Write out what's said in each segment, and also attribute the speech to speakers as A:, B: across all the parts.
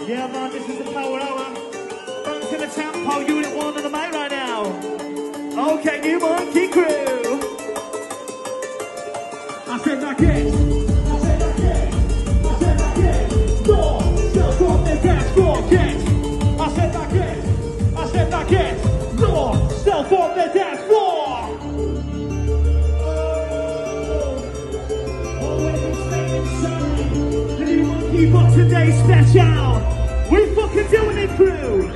A: Yeah, man, this is the Power Hour. Thanks to the Tempo Unit 1 on the mic right now. Okay, New Monkey Crew.
B: I said that again. I said that again. I said that again. No, self on the dance floor, get. I said that again. I said that again. No, self on the dance floor.
A: Always stay inside. The New Monkey Box Today special. We fucking doing it, crew.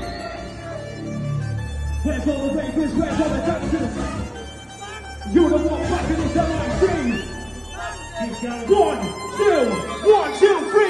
B: Where's all the rapers? Where's all the dancers? You're the one back in this LIC. 1, 2, 1, 2, 3.